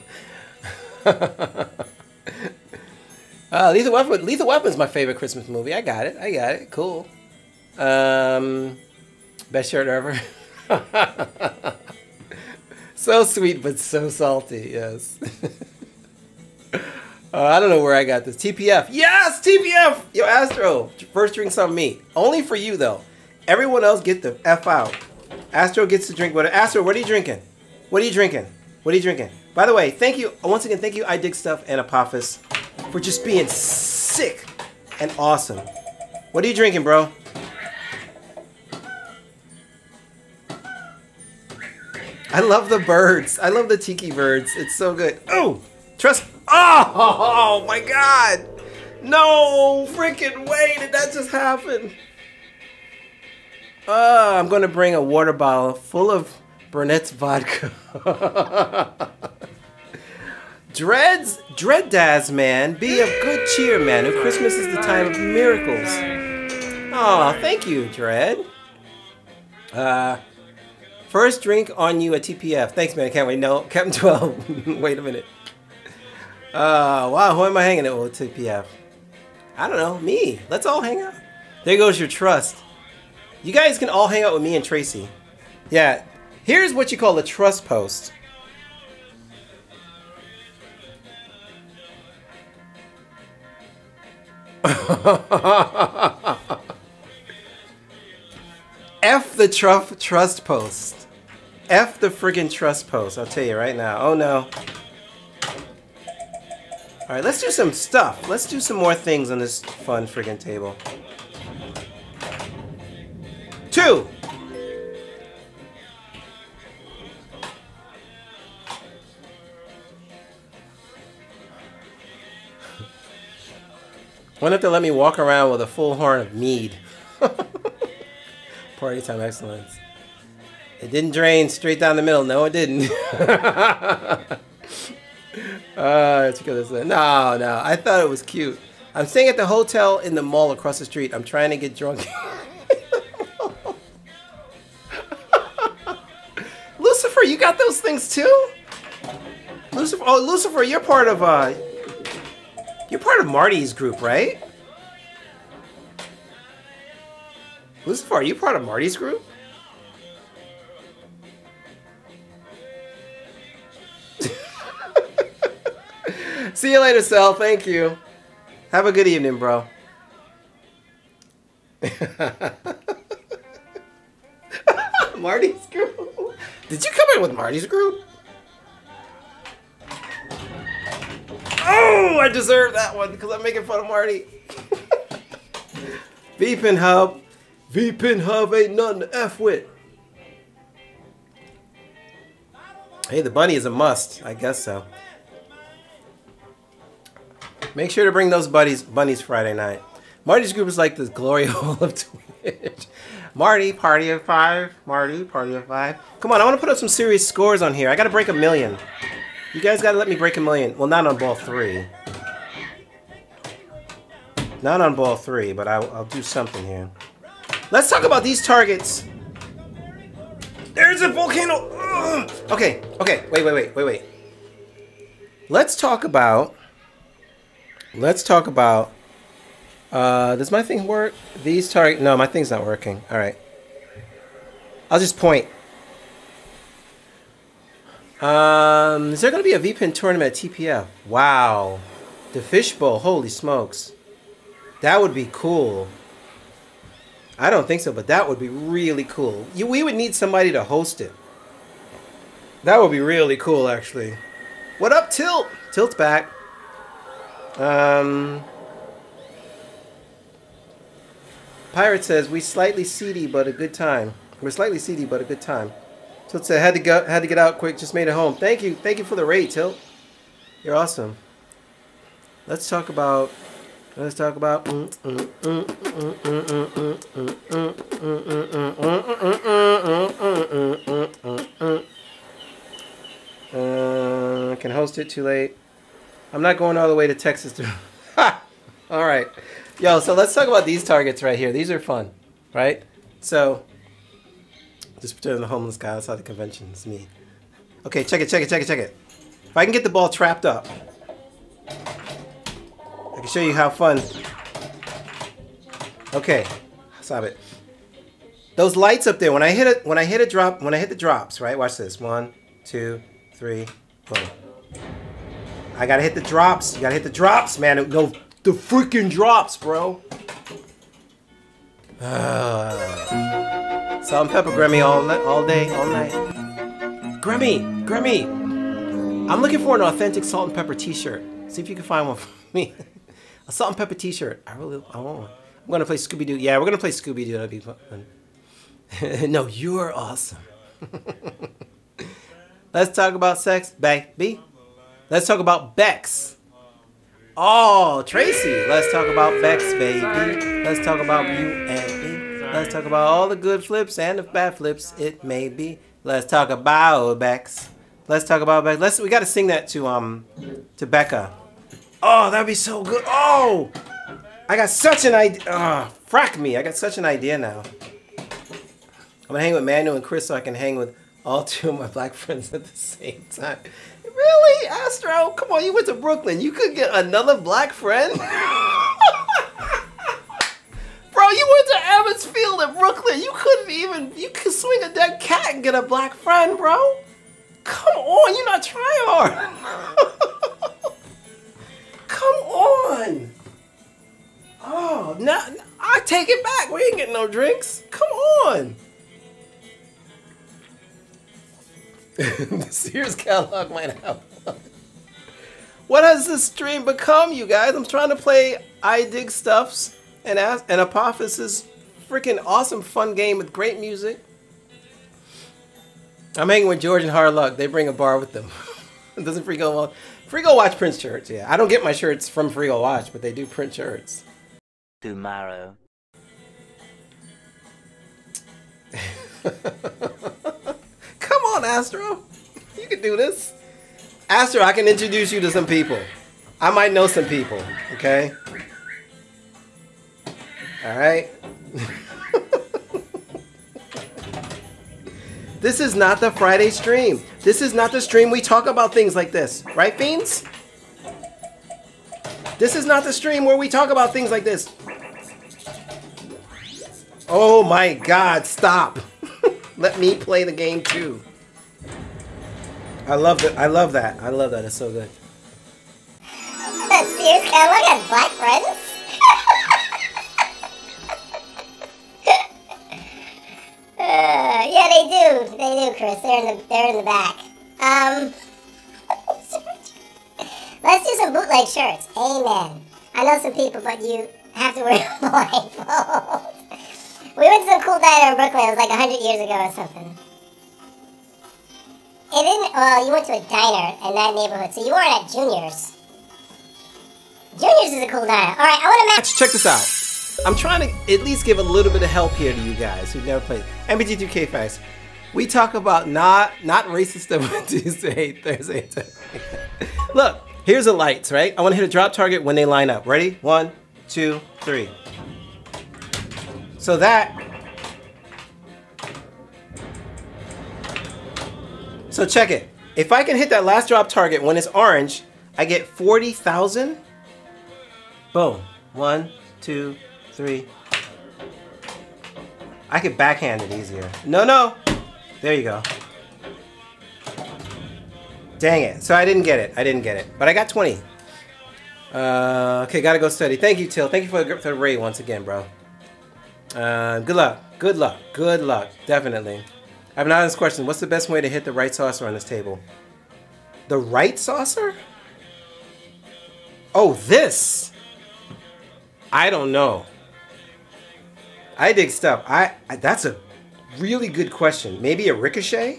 Uh, Lethal Weapon. Lethal Weapon is my favorite Christmas movie. I got it. I got it. Cool. Um, best shirt ever. So sweet, but so salty. Yes. uh, I don't know where I got this. T P F. Yes, T P F. Yo, Astro. First drink some meat. Only for you though. Everyone else get the F out. Astro gets to drink. What? Astro, what are you drinking? What are you drinking? What are you drinking? By the way, thank you once again. Thank you, IDigStuff and Apophis, for just being sick and awesome. What are you drinking, bro? I love the birds. I love the tiki birds. It's so good. Oh, trust. Oh, oh my God. No freaking way did that just happen. Uh, I'm going to bring a water bottle full of Burnett's vodka. Dreads, Dread Daz, man. Be of good cheer, man. Christmas is the time of miracles. Oh, thank you, Dread. Uh, first drink on you at T P F. Thanks, man. I can't wait. No, Captain twelve. Wait a minute. Uh, wow, who am I hanging out with T P F? I don't know. Me. Let's all hang out. There goes your trust. You guys can all hang out with me and Tracy. Yeah. Here's what you call a trust post. F the truff trust post. F the friggin' trust post. I'll tell you right now. Oh no. Alright, let's do some stuff. Let's do some more things on this fun friggin' table. Two. Wonder if they'll let me walk around with a full horn of mead. Party time excellence. It didn't drain straight down the middle. No, it didn't. uh, let's go this way. No, no. I thought it was cute. I'm staying at the hotel in the mall across the street. I'm trying to get drunk. Lucifer, you got those things too? Lucifer, oh, Lucifer, you're part of uh, you're part of Marty's group, right? Lucifer, are you part of Marty's group? See you later, Sal. Thank you. Have a good evening, bro. Marty's group? Did you come in with Marty's group? Oh, I deserve that one because I'm making fun of Marty. V-Pin Hub. V-Pin Hub ain't nothing to F with. Hey, the bunny is a must. I guess so. Make sure to bring those buddies, bunnies Friday night. Marty's group is like the glory hole of Twitch. Marty, party of five. Marty, party of five. Come on, I want to put up some serious scores on here. I got to break a million. You guys got to let me break a million. Well, not on ball three. Not on ball three, but I'll, I'll do something here. Let's talk about these targets. There's a volcano. Ugh. Okay, okay. Wait, wait, wait, wait, wait. Let's talk about... Let's talk about... Uh, does my thing work? These target... No, my thing's not working. All right. I'll just point. Um, is there going to be a V-Pin tournament at T P F? Wow. The Fishbowl. Holy smokes. That would be cool. I don't think so, but that would be really cool. You, we would need somebody to host it. That would be really cool, actually. What up, Tilt? Tilt's back. Um... Pirate says, we slightly seedy, but a good time. We're slightly seedy, but a good time. Tilt said, had to go, had to get out quick, just made it home. Thank you. Thank you for the raid, Tilt. You're awesome. Let's talk about, let's talk about, uh, can host it too late. I'm not going all the way to Texas to, all right. Yo, so let's talk about these targets right here. These are fun, right? So, just pretend the homeless guy outside the convention. It's me. Okay, check it, check it, check it, check it. If I can get the ball trapped up, I can show you how fun. Okay, stop it. Those lights up there. When I hit it, when I hit a drop, when I hit the drops, right? Watch this. One, two, three, boom. I gotta hit the drops. You gotta hit the drops, man. Go. The freaking drops, bro. Uh, salt and pepper Grammy all, all day, all night. Grammy, Grammy. I'm looking for an authentic salt and pepper t-shirt. See if you can find one for me. A salt and pepper t-shirt. I really, I want one. I'm gonna play Scooby-Doo. Yeah, we're gonna play Scooby-Doo. That'd be fun. No, you're awesome. Let's talk about sex, baby. Let's talk about Bex. Oh, Tracy, let's talk about Bex, baby. Let's talk about you and me. Let's talk about all the good flips and the bad flips it may be. Let's talk about Bex. Let's talk about Bex. Let's. We got to sing that to um to Becca. Oh, that'd be so good. Oh, I got such an idea. Oh, frack me. I got such an idea now. I'm gonna hang with Manu and Chris so I can hang with all two of my black friends at the same time. Really, Astro? Come on, you went to Brooklyn. You could get another black friend? Bro, you went to Emmons Field in Brooklyn. You couldn't even, you could swing a dead cat and get a black friend, bro. Come on, you're not trying hard. Come on. Oh, no, I take it back. We ain't getting no drinks. Come on. The Sears catalog might have one. What has this stream become, you guys? I'm trying to play IDigStuff's and and Apophysis' freaking awesome fun game with great music. I'm hanging with George and Hard Luck. They bring a bar with them. Doesn't Frigo well? Frigo watch print shirts, yeah. I don't get my shirts from Frigo Watch, but they do print shirts. Tomorrow. Come on, Astro. You can do this. Astro, I can introduce you to some people. I might know some people, okay? All right? This is not the Friday stream. This is not the stream we talk about things like this. Right, Fiends? This is not the stream where we talk about things like this. Oh my God, stop. Let me play the game too. I love it. I love that. I love that. It's so good. Sears catalog has black friends? uh, yeah, they do. They do, Chris. They're in the they're in the back. Um, let's do some bootleg shirts. Amen. I know some people, but you have to wear a blindfold. We went to some cool diner in Brooklyn. It was like a hundred years ago or something. It didn't. Well, you went to a diner in that neighborhood, so you weren't at Junior's. Junior's is a cool diner. All right, I want to match. Check this out. I'm trying to at least give a little bit of help here to you guys who've never played M B G two K Fest. We talk about not not racist stuff on Tuesday, Thursday. Look, here's the lights, right? I want to hit a drop target when they line up. Ready? One, two, three. So that. So check it. If I can hit that last drop target when it's orange, I get forty thousand. Boom. One, two, three. I could backhand it easier. No, no. There you go. Dang it. So I didn't get it. I didn't get it. But I got twenty. Uh, okay, gotta go study. Thank you, Till. Thank you for the, for the raid once again, bro. Uh, good luck. Good luck. Good luck. Definitely. I have an honest question. What's the best way to hit the right saucer on this table? The right saucer? Oh, this. I don't know. IDigStuff. I, I that's a really good question. Maybe a ricochet?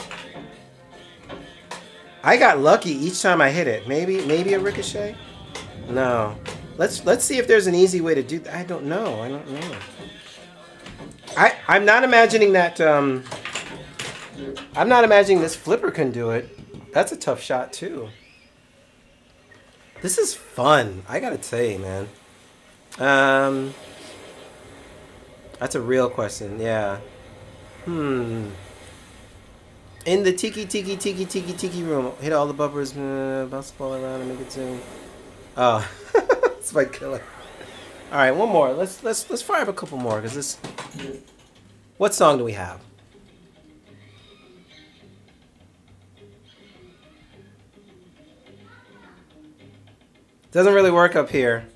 I got lucky each time I hit it. Maybe maybe a ricochet? No. Let's let's see if there's an easy way to do that. I don't know. I don't know. I I'm not imagining that um I'm not imagining this flipper can do it. That's a tough shot too. This is fun. I gotta say, man. Um, that's a real question. Yeah. Hmm. In the tiki tiki tiki tiki tiki room, hit all the bumpers, uh, bounce the ball around and make it zoom. Oh, it's my killer. All right, one more. Let's let's let's fire up a couple more because this. What song do we have? Doesn't really work up here.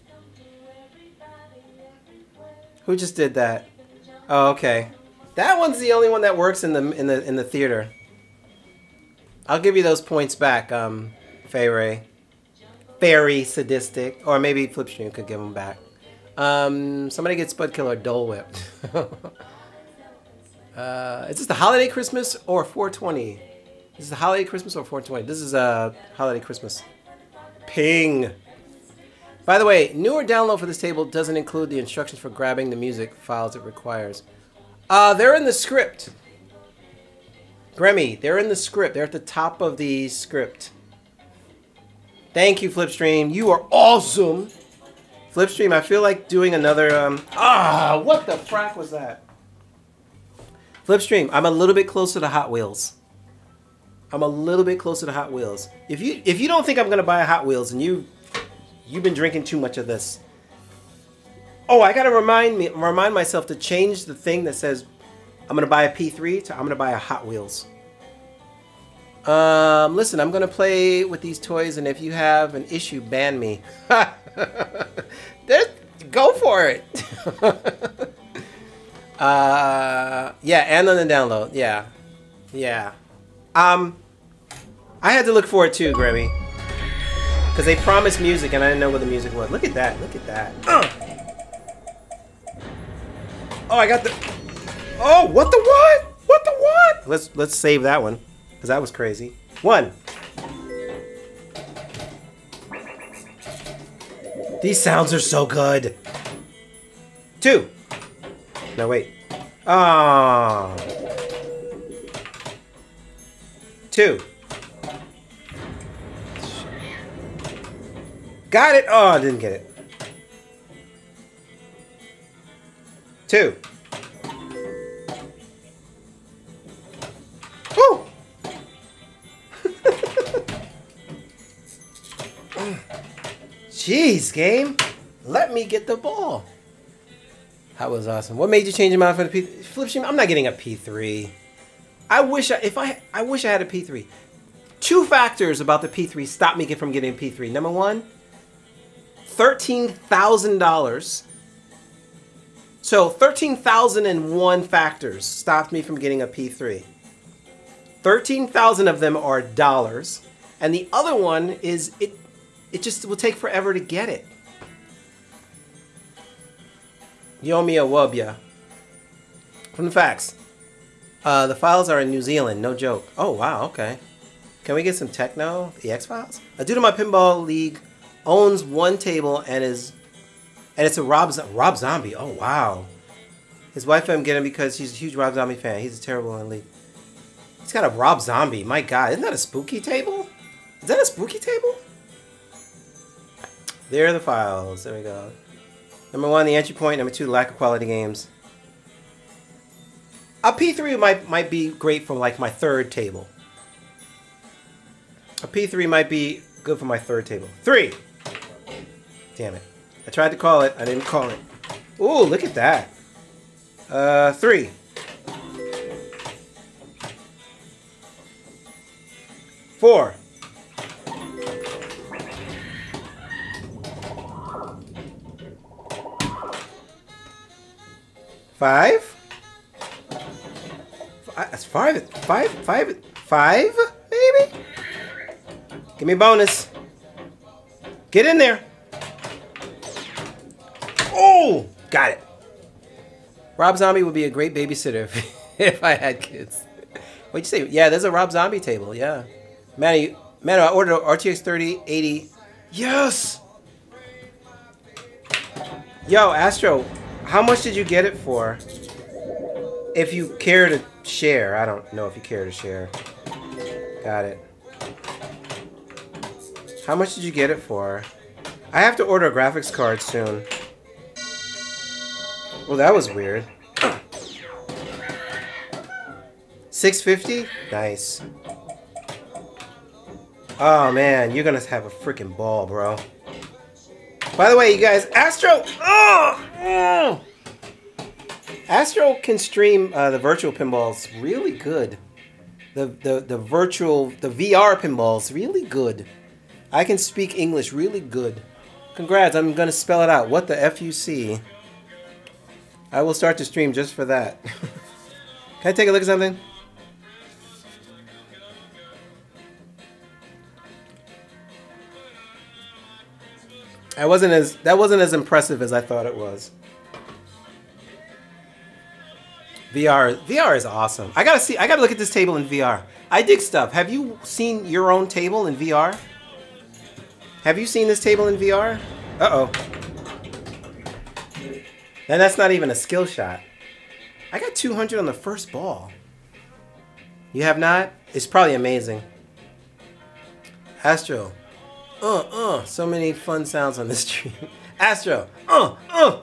Who just did that? Oh, okay. That one's the only one that works in the in the in the theater. I'll give you those points back, um, Fay Very sadistic, or maybe Flipstream could give them back. Um, somebody get Spud Killer Dole Whipped. uh, is this the Holiday Christmas or four twenty? This is the Holiday Christmas or four twenty? This is a uh, Holiday Christmas. Ping. By the way, newer download for this table doesn't include the instructions for grabbing the music files it requires. Uh, they're in the script. Grammy, they're in the script. They're at the top of the script. Thank you, Flipstream. You are awesome. Flipstream, I feel like doing another... Um, ah, what the frack was that? Flipstream, I'm a little bit closer to Hot Wheels. I'm a little bit closer to Hot Wheels. If you if you don't think I'm going to buy a Hot Wheels and you, you've been drinking too much of this. Oh, I got to remind me remind myself to change the thing that says I'm going to buy a P three to I'm going to buy a Hot Wheels. Um, listen, I'm going to play with these toys, and if you have an issue, ban me. Go for it. uh, yeah, and on the download. Yeah. Yeah. Um, I had to look for it too, Grammy. Because they promised music, and I didn't know what the music was. Look at that. Look at that. Uh. Oh, I got the... Oh, what the what? What the what? Let's, let's save that one. Because that was crazy. One. These sounds are so good. Two. No, wait. Ah. Two. Got it. Oh, I didn't get it. Two. Woo! Jeez, game. Let me get the ball. That was awesome. What made you change your mind for the P three? Flipstream, I'm not getting a P three. I wish I, if I, I wish I had a P three. Two factors about the P three stopped me from getting a P three. Number one, thirteen thousand dollars. So thirteen thousand one factors stopped me from getting a P three. thirteen thousand of them are dollars. And the other one is it, it just will take forever to get it. Yomi Awabia. From the facts. Uh, the files are in New Zealand, no joke. Oh, wow, okay. Can we get some techno? The X-Files? A dude in my pinball league owns one table and is... And it's a Rob, Rob Zombie. Oh, wow. His wife let him get him because she's a huge Rob Zombie fan. He's a terrible in the league. He's got a Rob Zombie. My God, isn't that a spooky table? Is that a spooky table? There are the files. There we go. Number one, the entry point. Number two, lack of quality games. A P three might might be great for like my third table. A P three might be good for my third table. Three. Damn it. I tried to call it. I didn't call it. Ooh, look at that. Uh, three. Four. Five? That's five. Five? Five? Five? Maybe? Give me a bonus. Get in there. Oh! Got it. Rob Zombie would be a great babysitter if, if I had kids. What'd you say? Yeah, there's a Rob Zombie table. Yeah. Manny, Manny, I ordered an R T X thirty eighty. Yes! Yo, Astro, how much did you get it for? If you care to share. I don't know if you care to share. Got it. How much did you get it for? I have to order a graphics card soon. Well, that was weird. six fifty? Nice. Oh, man. You're going to have a freaking ball, bro. By the way, you guys, Astro... Oh! Oh! Astro can stream uh, the virtual pinballs really good. The, the, the virtual... The V R pinballs really good. I can speak English really good. Congrats, I'm going to spell it out. What the F U C? I will start to stream just for that. Can I take a look at something? I wasn't as that wasn't as impressive as I thought it was. V R V R is awesome. I gotta see I gotta look at this table in V R. IDigStuff, have you seen your own table in V R? Have you seen this table in V R? Uh-oh. And that's not even a skill shot. I got two hundred on the first ball. You have not? It's probably amazing. Astro. Uh, uh. So many fun sounds on this stream. Astro. Uh, uh.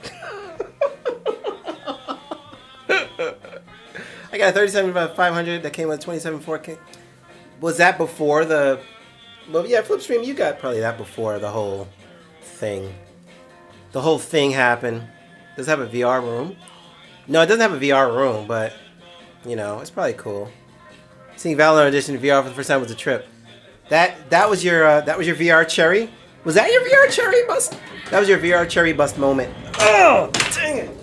I got a thirty-seven five hundred that came with twenty-seven four K. Was that before the... Well, yeah, Flipstream, you got probably that before the whole thing. The whole thing happened. Does it have a V R room? No, it doesn't have a V R room, but, you know, it's probably cool. Seeing Valorant Edition in V R for the first time was a trip. That that was your uh, that was your V R cherry? Was that your V R cherry bust? That was your V R cherry bust moment. Oh, dang it.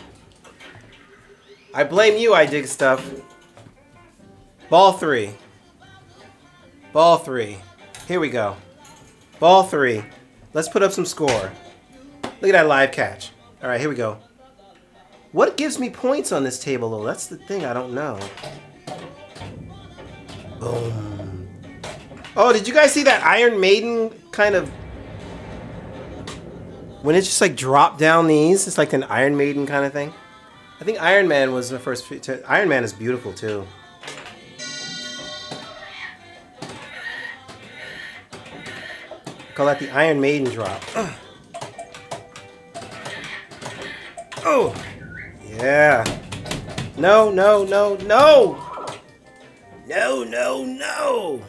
I blame you, IDigStuff. Ball three. Ball three. Here we go. Ball three. Let's put up some score. Look at that live catch. All right, here we go. What gives me points on this table, though? That's the thing I don't know. Boom. Oh, did you guys see that Iron Maiden kind of... When it just like dropped down these, it's like an Iron Maiden kind of thing. I think Iron Man was the first... Iron Man is beautiful, too. I call that the Iron Maiden drop. Ugh. Oh! Yeah. No, no, no, no! No, no, no!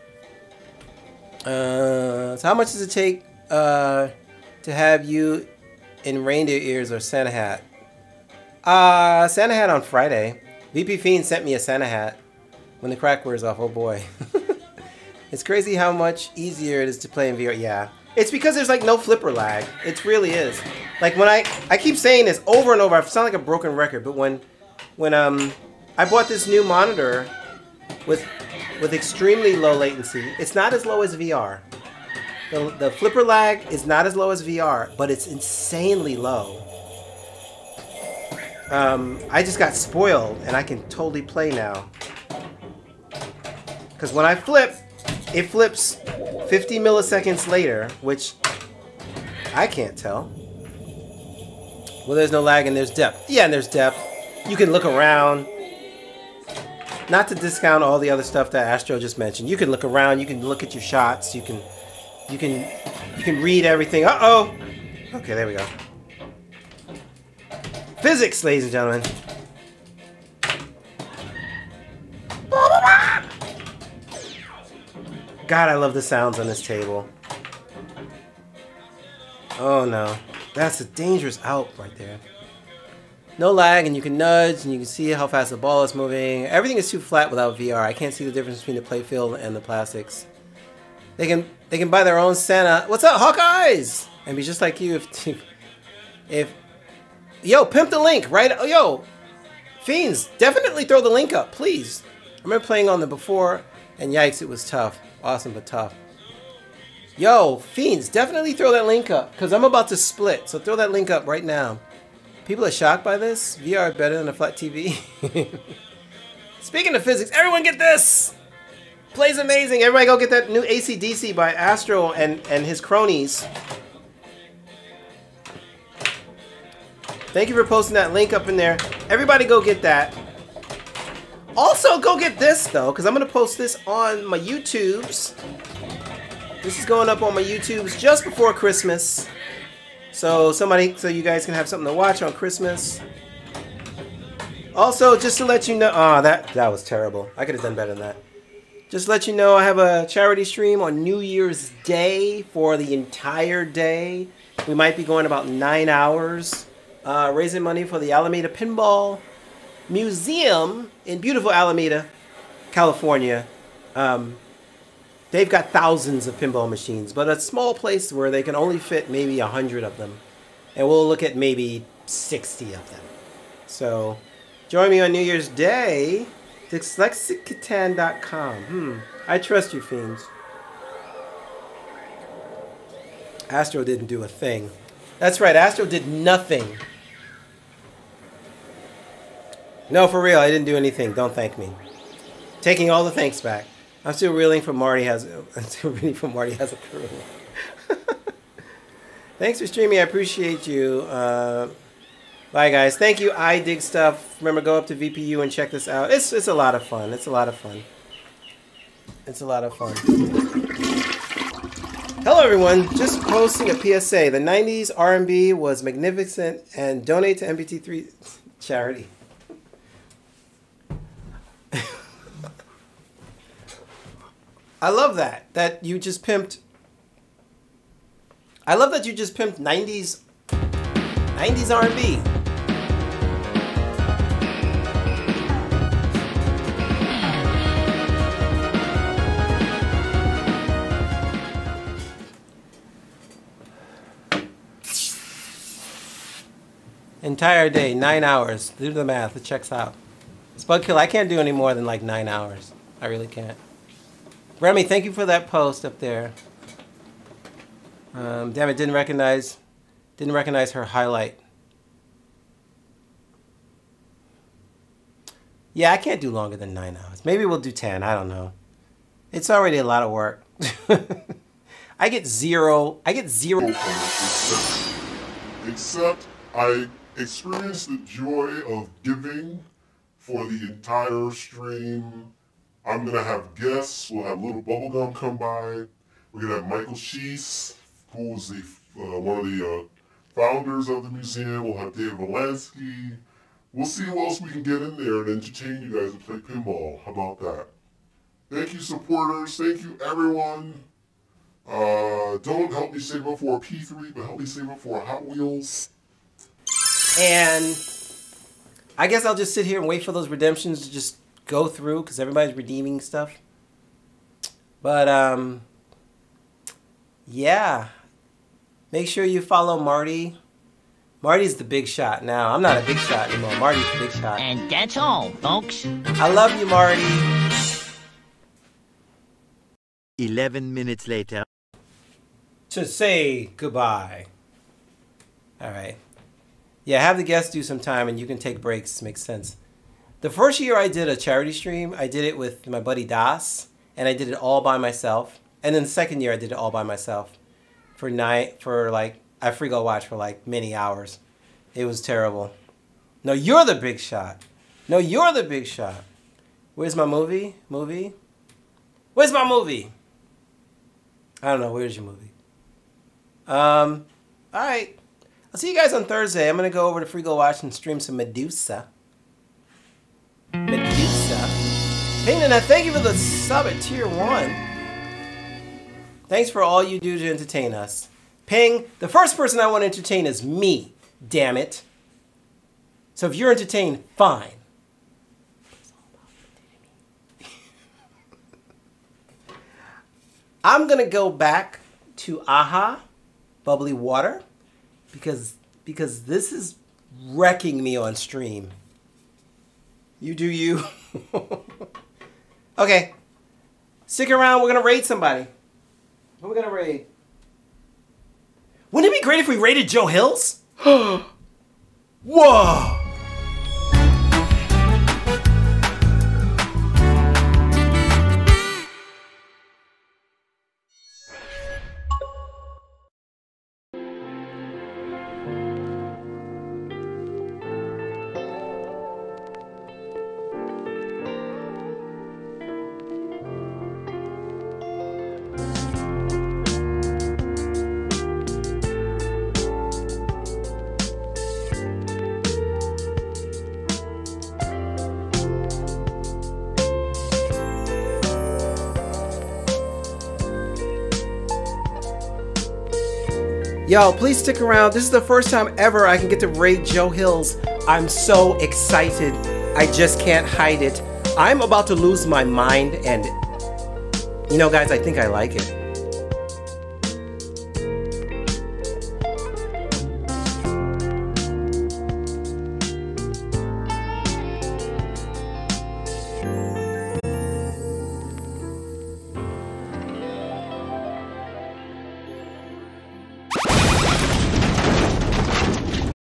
Uh, so how much does it take uh, to have you in reindeer ears or Santa hat? Uh, Santa hat on Friday. V P Fiend sent me a Santa hat when the crack wears off. Oh boy. It's crazy how much easier it is to play in V R. Yeah. It's because there's like no flipper lag. It really is. Like when I, I keep saying this over and over, I sound like a broken record, but when, when um, I bought this new monitor with, with extremely low latency, it's not as low as V R. The, the flipper lag is not as low as V R, but it's insanely low. Um, I just got spoiled and I can totally play now. Because when I flip, it flips fifty milliseconds later, which I can't tell. Well, there's no lag and there's depth. Yeah, and there's depth. You can look around. Not to discount all the other stuff that Astro just mentioned. You can look around. You can look at your shots. You can, you can, you can read everything. Uh oh. Okay, there we go. Physics, ladies and gentlemen. God, I love the sounds on this table. Oh no. That's a dangerous out right there. No lag, and you can nudge, and you can see how fast the ball is moving. Everything is too flat without V R. I can't see the difference between the playfield and the plastics. They can they can buy their own Santa. What's up, Hawkeyes? And be just like you if if yo pimp the link right. Oh yo, Fiends, definitely throw the link up, please. I remember playing on the before, and yikes, it was tough. Awesome, but tough. Yo, Fiends, definitely throw that link up, because I'm about to split, so throw that link up right now. People are shocked by this. V R better than a flat T V. Speaking of physics, everyone get this! Plays amazing. Everybody go get that new A C D C by Astro and, and his cronies. Thank you for posting that link up in there. Everybody go get that. Also, go get this, though, because I'm going to post this on my YouTubes. This is going up on my YouTubes just before Christmas. So somebody, so you guys can have something to watch on Christmas. Also, just to let you know, ah, oh, that, that was terrible. I could have done better than that. Just to let you know, I have a charity stream on New Year's Day for the entire day. We might be going about nine hours, uh, raising money for the Alameda Pinball Museum in beautiful Alameda, California. Um, they've got thousands of pinball machines, but a small place where they can only fit maybe a hundred of them. And we'll look at maybe sixty of them. So join me on New Year's Day. dyslexic catan dot com. Hmm. I trust you, Fiends. Astro didn't do a thing. That's right, Astro did nothing. No, for real, I didn't do anything. Don't thank me. Taking all the thanks back. I'm still reeling from Marty has. I'm still reeling from Marty has a crew. Thanks for streaming. I appreciate you. Uh, Bye, guys. Thank you, IDigStuff. Remember, go up to V P U and check this out. It's it's a lot of fun. It's a lot of fun. It's a lot of fun. Hello, everyone. Just posting a P S A. The nineties R and B was magnificent, and donate to M P T three charity. I love that. That you just pimped. I love that you just pimped nineties nineties R and B. Entire day, nine hours. Do the math. It checks out. Spud Kill, I can't do any more than like nine hours. I really can't. Remy, thank you for that post up there. Um, damn it, didn't recognize, didn't recognize her highlight. Yeah, I can't do longer than nine hours. Maybe we'll do ten. I don't know. It's already a lot of work. I get zero. I get zero. Except I experienced the joy of giving for the entire stream. I'm gonna have guests. We'll have Little Bubblegum come by. We're gonna have Michael Sheese, who's the uh, one of the uh, founders of the museum. We'll have David Valansky. We'll see who else we can get in there and entertain you guys and play pinball. How about that? Thank you, supporters. Thank you, everyone. Uh, don't help me save up for a P three, but help me save up for a Hot Wheels. And I guess I'll just sit here and wait for those redemptions to just go through because everybody's redeeming stuff. But, um, yeah. Make sure you follow Marty. Marty's the big shot now. I'm not a big shot anymore. Marty's the big shot. And that's all, folks. I love you, Marty. Eleven minutes later. To say goodbye. All right. Yeah, have the guests do some time and you can take breaks. Makes sense. The first year I did a charity stream, I did it with my buddy Das, and I did it all by myself. And then the second year I did it all by myself for night for like I free go watch for like many hours. It was terrible. No, you're the big shot. No, you're the big shot. Where's my movie? Movie? Where's my movie? I don't know. Where's your movie? Um, all right. I'll see you guys on Thursday. I'm going to go over to Free Go Watch and stream some Medusa. Medusa. Pingdana, thank you for the sub at tier one. Thanks for all you do to entertain us. Ping, the first person I want to entertain is me, damn it. So if you're entertained, fine. I'm going to go back to Aha, Bubbly Water, because because this is wrecking me on stream. You do you. Okay. Stick around. We're going to raid somebody. Who are we going to raid? Wouldn't it be great if we raided Joe Hills? Whoa! Yo, please stick around. This is the first time ever I can get to raid Joe Hills. I'm so excited. I just can't hide it. I'm about to lose my mind, and you know, guys, I think I like it.